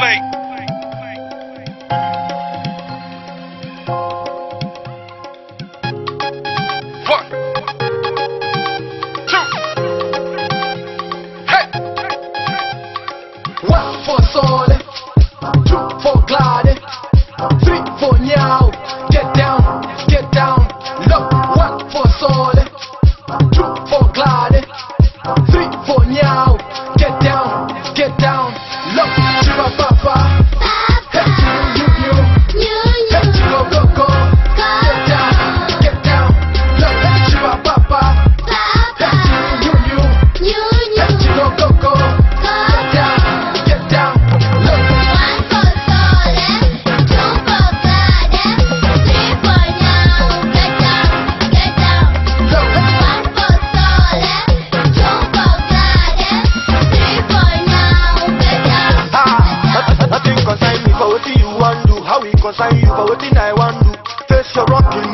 play. One, two, hey. One for Sole, two for Glide, three for Nyao. Get down, look. One for Sole, two for Glide, three for Nyao. Get down, look. Chipapapa, head to you, head to go. Get down, look. Chipapapa, head to you, head to go. Get down, look. One for Sole, two for Glide, three for Nyao. Get down, Look. One for Sole, two for Glide, three for Nyao. Get down. Nothing concern me for what you want do. How we concern you for what I want do. Face your rocking